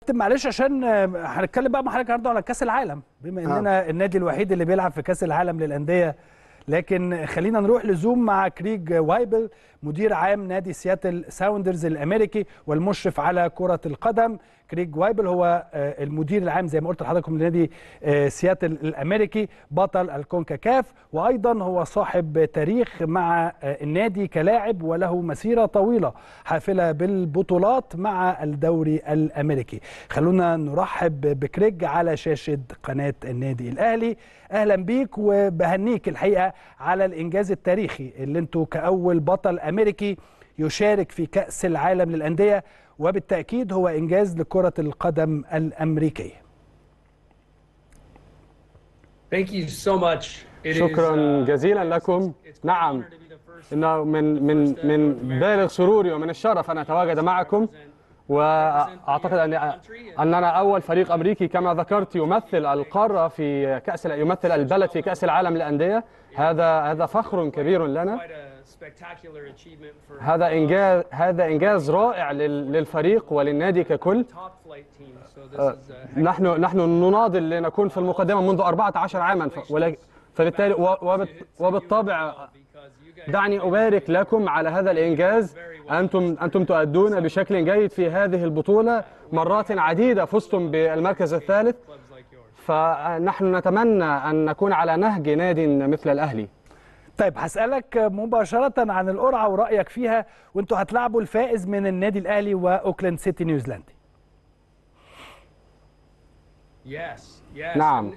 معلش عشان هنتكلم بقى مع حضرتك النهارده على كاس العالم، بما اننا النادي الوحيد اللي بيلعب في كاس العالم للانديه. لكن خلينا نروح لزوم مع كريج وايبل، مدير عام نادي سياتل ساوندرز الامريكي والمشرف على كره القدم. كريج وايبل هو المدير العام زي ما قلت لحضراتكم لنادي سياتل الامريكي، بطل الكونكاكاف، وايضا هو صاحب تاريخ مع النادي كلاعب وله مسيره طويله حافله بالبطولات مع الدوري الامريكي. خلونا نرحب بكريج على شاشه قناه النادي الاهلي. اهلا بيك وبهنيك الحقيقه على الانجاز التاريخي اللي انتوا كاول بطل امريكي يشارك في كاس العالم للانديه، وبالتأكيد هو إنجاز لكرة القدم الأمريكية. شكرا جزيلا لكم. نعم، إنه من بالغ سروري ومن الشرف أن أتواجد معكم، وأعتقد أننا أول فريق أمريكي كما ذكرت يمثل القارة في يمثل البلد في كأس العالم للأندية. هذا فخر كبير لنا. هذا إنجاز رائع للفريق وللنادي ككل. نحن نناضل لنكون في المقدمة منذ 14 عاما، فبالتالي وبالطبع دعني أبارك لكم على هذا الإنجاز. أنتم تؤدون بشكل جيد في هذه البطولة، مرات عديدة فزتم بالمركز الثالث، فنحن نتمنى أن نكون على نهج نادي مثل الأهلي. طيب هسألك مباشرة عن القرعة ورأيك فيها، وانتوا هتلعبوا الفائز من النادي الأهلي وأوكلاند سيتي نيوزيلندي. نعم،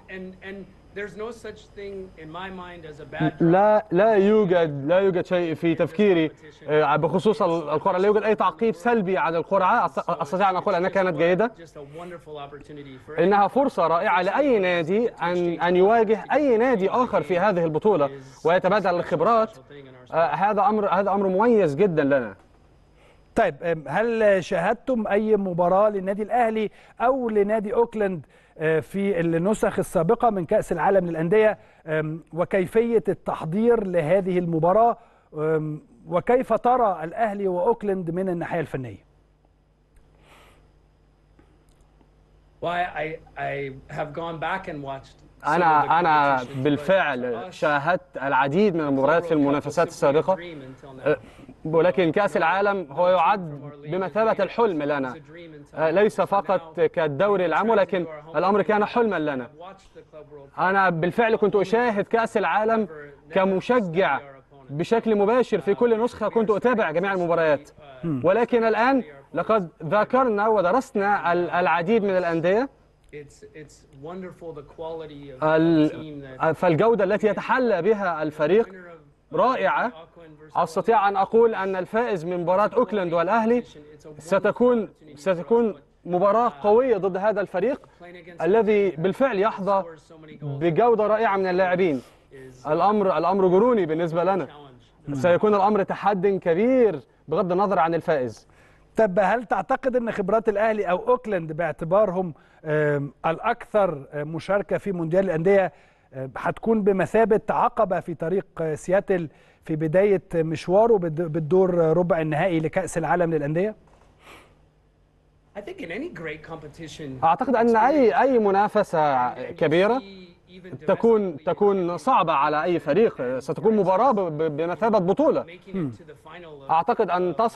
لا يوجد شيء في تفكيري بخصوص القرعة. لا يوجد أي تعقيب سلبي على القرعة. أستطيع أن أقول أنها كانت جيدة. إنها فرصة رائعة لأي نادي أن يواجه أي نادي آخر في هذه البطولة ويتبادل الخبرات. هذا أمر مميز جدا لنا. طيب هل شاهدتم أي مباراة للنادي الأهلي أو لنادي أوكلاند في النسخ السابقة من كأس العالم للأندية، وكيفية التحضير لهذه المباراة، وكيف ترى الأهلي وأوكلاند من الناحية الفنية؟ أنا بالفعل شاهدت العديد من المباريات في المنافسات السابقة، ولكن كأس العالم هو يعد بمثابة الحلم لنا، ليس فقط كالدوري العام، ولكن الأمر كان حلما لنا. أنا بالفعل كنت أشاهد كأس العالم كمشجع بشكل مباشر في كل نسخة، كنت أتابع جميع المباريات. ولكن الآن لقد ذاكرنا ودرسنا العديد من الأندية، فالجودة التي يتحلى بها الفريق رائعة. أستطيع أن أقول أن الفائز من مباراة أوكلاند والأهلي ستكون مباراة قوية ضد هذا الفريق الذي بالفعل يحظى بجودة رائعة من اللاعبين. الأمر جنوني بالنسبة لنا. سيكون الأمر تحدي كبير بغض النظر عن الفائز. طب هل تعتقد أن خبرات الأهلي أو أوكلاند باعتبارهم الأكثر مشاركة في مونديال الأندية هتكون بمثابة عقبة في طريق سياتل في بداية مشواره بالدور ربع النهائي لكأس العالم للأندية؟ أعتقد أن أي منافسة كبيرة تكون صعبة على أي فريق. ستكون مباراة بمثابة بطولة. أعتقد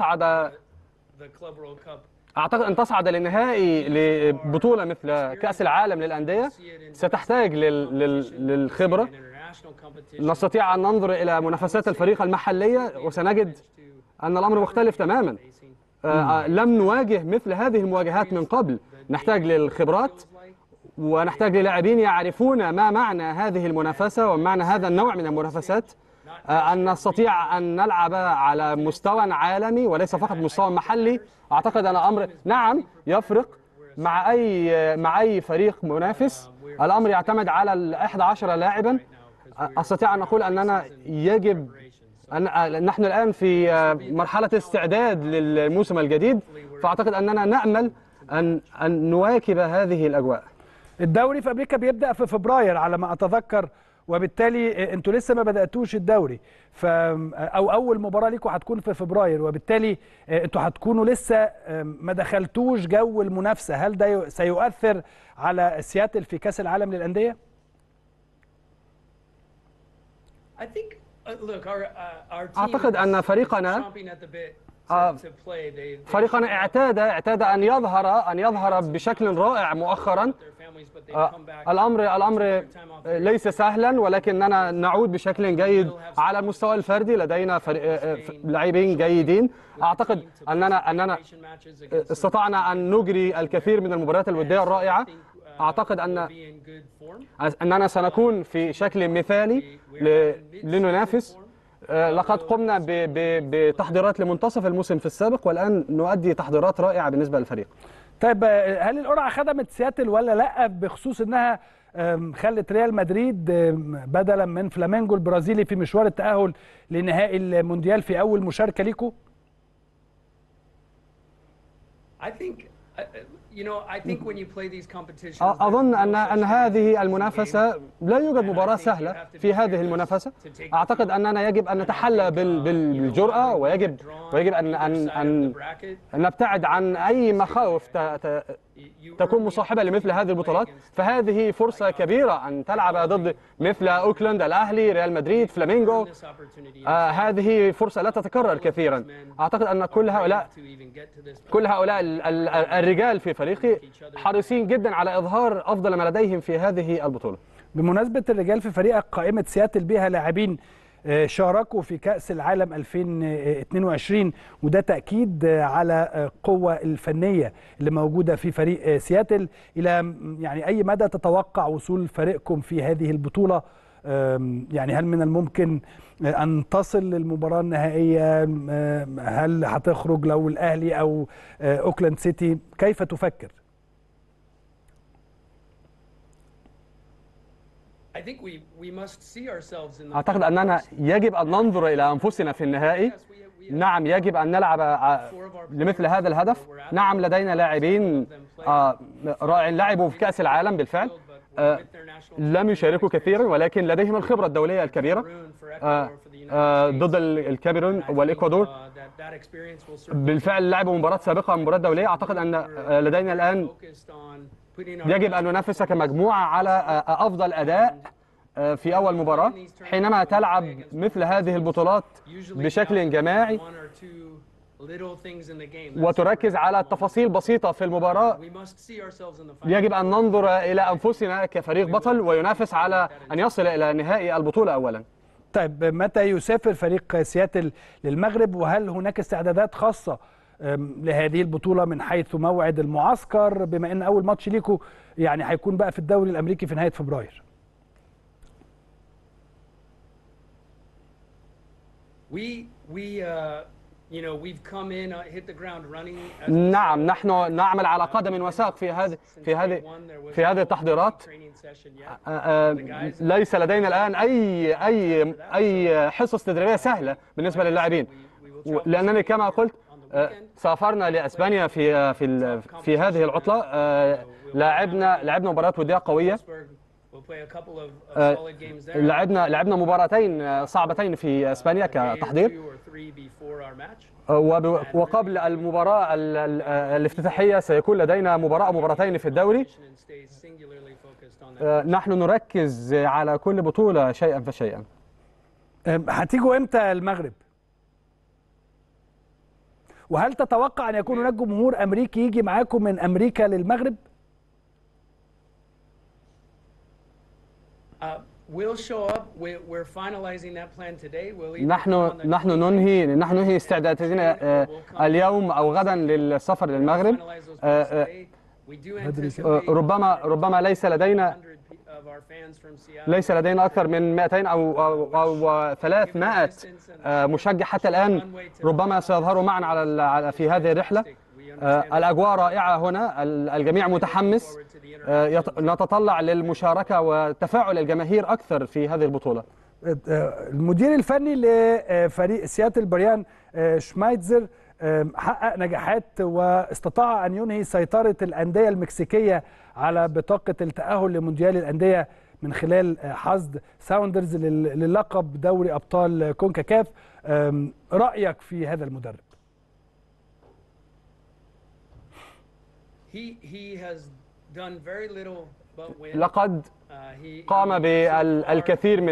أن تصعد للنهائي لبطولة مثل كأس العالم للأندية ستحتاج للخبرة. نستطيع أن ننظر إلى منافسات الفريق المحلية وسنجد أن الأمر مختلف تماما. لم نواجه مثل هذه المواجهات من قبل. نحتاج للخبرات ونحتاج للاعبين يعرفون ما معنى هذه المنافسة ومعنى هذا النوع من المنافسات، أن نستطيع أن نلعب على مستوى عالمي وليس فقط مستوى محلي. أعتقد أن الأمر نعم يفرق مع أي فريق منافس. الأمر يعتمد على 11 لاعبا. أستطيع أن أقول أننا نحن الآن في مرحلة استعداد للموسم الجديد، فأعتقد أننا نأمل أن نواكب هذه الأجواء. الدوري في أمريكا بيبدأ في فبراير على ما أتذكر، وبالتالي انتوا لسه ما بداتوش الدوري، او اول مباراه ليكم هتكون في فبراير، وبالتالي انتوا هتكونوا لسه ما دخلتوش جو المنافسه. هل ده سيؤثر على سياتل في كاس العالم للانديه؟ أعتقد أن فريقنا اعتاد أن يظهر بشكل رائع مؤخرا. الأمر ليس سهلا، ولكننا نعود بشكل جيد على المستوى الفردي. لدينا لاعبين جيدين. أعتقد أننا استطعنا أن نجري الكثير من المباريات الودية الرائعة. أعتقد أننا سنكون في شكل مثالي لننافس. لقد قمنا بتحضيرات لمنتصف الموسم في السابق، والآن نؤدي تحضيرات رائعة بالنسبة للفريق. طيب هل القرعة خدمت سياتل ولا لا، بخصوص انها خلت ريال مدريد بدلا من فلامينجو البرازيلي في مشوار التأهل لنهائي المونديال في أول مشاركة ليكم؟ أظن أن هذه المنافسة لا يوجد مباراة سهلة في هذه المنافسة. أعتقد أننا يجب أن نتحلى بالجرأة، ويجب أن نبتعد عن أي مخاوف تكون مصاحبة لمثل هذه البطولات. فهذه فرصة كبيرة أن تلعب ضد مثل أوكلاند، الأهلي، ريال مدريد، فلامينغو. هذه فرصة لا تتكرر كثيرا. أعتقد أن كل هؤلاء الرجال في فريقي حريصين جدا على إظهار أفضل ما لديهم في هذه البطولة. بمناسبة الرجال في فريقك، قائمة سياتل بها لاعبين شاركوا في كأس العالم 2022، وده تأكيد على قوة الفنية اللي موجودة في فريق سياتل. إلى يعني أي مدى تتوقع وصول فريقكم في هذه البطولة؟ يعني هل من الممكن أن تصل للمباراة النهائية؟ هل هتخرج لو الأهلي أو أوكلاند سيتي؟ كيف تفكر؟ أعتقد أننا يجب أن ننظر إلى أنفسنا في النهائي. نعم، يجب أن نلعب لمثل هذا الهدف. نعم، لدينا لاعبين رائعين لعبوا في كأس العالم بالفعل. لم يشاركوا كثيرا، ولكن لديهم الخبرة الدولية الكبيرة ضد الكاميرون والإكوادور. بالفعل لعبوا مباراة سابقة، مباراة دولية. أعتقد أن لدينا الآن يجب أن ننافس كمجموعة على أفضل أداء في أول مباراة. حينما تلعب مثل هذه البطولات بشكل جماعي وتركز على تفاصيل بسيطة في المباراة، يجب أن ننظر إلى أنفسنا كفريق بطل وينافس على أن يصل إلى نهائي البطولة أولا. طيب متى يسافر فريق سياتل للمغرب، وهل هناك استعدادات خاصة لهذه البطولة من حيث موعد المعسكر، بما أن أول ماتش ليكم يعني هيكون بقى في الدوري الأمريكي في نهاية فبراير؟ نعم، نحن نعمل على قدم وساق في هذه التحضيرات. ليس لدينا الآن أي حصص تدريبية سهلة بالنسبة للاعبين، لأنني كما قلت سافرنا لأسبانيا في هذه العطلة. لعبنا مباريات ودية قوية. لعبنا مباراتين صعبتين في اسبانيا كتحضير، وقبل المباراة الافتتاحية سيكون لدينا مباراة أو مباراتين في الدوري. نحن نركز على كل بطولة شيئا فشيئا. هتيجوا امتى المغرب؟ وهل تتوقع أن يكون هناك جمهور أمريكي يجي معاكم من أمريكا للمغرب؟ نحن ننهي استعداداتنا اليوم أو غدا للسفر للمغرب. ربما ليس لدينا أكثر من 200 أو 300 مشجع حتى الآن. ربما سيظهروا معنا في هذه الرحلة. الأجواء رائعة هنا، الجميع متحمس. نتطلع للمشاركة وتفاعل الجماهير أكثر في هذه البطولة. المدير الفني لفريق سياتل بريان شمايتزر حقق نجاحات واستطاع أن ينهي سيطرة الأندية المكسيكية على بطاقة التأهل لمونديال الأندية من خلال حصد ساوندرز للقب دوري ابطال كونكاكاف. رايك في هذا المدرب؟ لقد قام بالكثير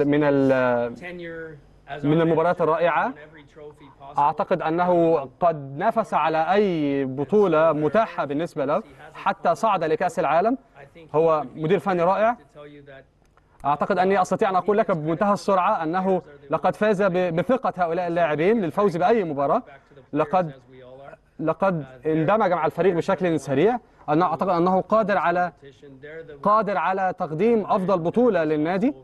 من المباريات الرائعة. أعتقد أنه قد نافس على أي بطولة متاحة بالنسبة له، حتى صعد لكأس العالم. هو مدير فني رائع. أعتقد أني أستطيع أن أقول لك بمنتهى السرعة أنه لقد فاز بثقة هؤلاء اللاعبين للفوز بأي مباراة. لقد اندمج مع الفريق بشكل سريع. أنا أعتقد أنه قادر على تقديم أفضل بطولة للنادي.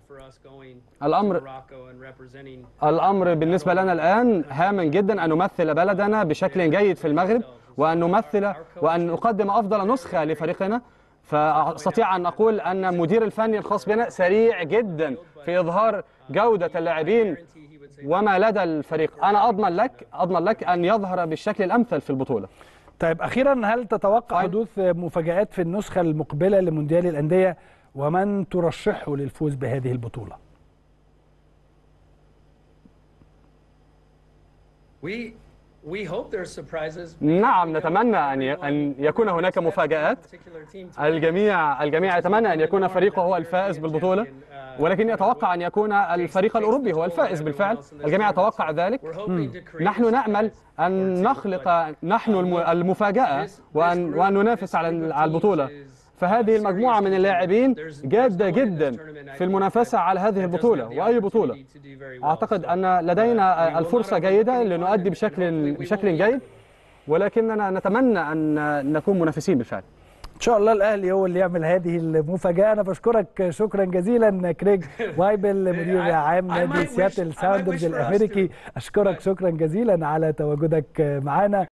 الأمر بالنسبة لنا الآن هام جدا أن نمثل بلدنا بشكل جيد في المغرب، وأن نقدم أفضل نسخة لفريقنا. فأستطيع أن أقول أن المدير الفني الخاص بنا سريع جدا في إظهار جودة اللاعبين وما لدى الفريق. أنا أضمن لك أن يظهر بالشكل الأمثل في البطولة. طيب أخيرا، هل تتوقع حدوث مفاجآت في النسخة المقبلة لمونديال الأندية، ومن ترشحه للفوز بهذه البطولة؟ نعم، نتمنى أن يكون هناك مفاجآت. الجميع يتمنى أن يكون فريقه هو الفائز بالبطولة، ولكن يتوقع أن يكون الفريق الأوروبي هو الفائز بالفعل. الجميع يتوقع ذلك. نحن نأمل أن نخلق المفاجأة وأن ننافس على البطولة. فهذه المجموعة من اللاعبين جادة جدا في المنافسة على هذه البطولة وأي بطولة. أعتقد أن لدينا الفرصة جيدة لنؤدي بشكل جيد، ولكننا نتمنى أن نكون منافسين بالفعل. إن شاء الله الأهلي هو اللي يعمل هذه المفاجأة. أنا بشكرك شكرا جزيلا كريج وايبل، مدير عام نادي سياتل ساوندرز الأمريكي. أشكرك شكرا جزيلا على تواجدك معنا.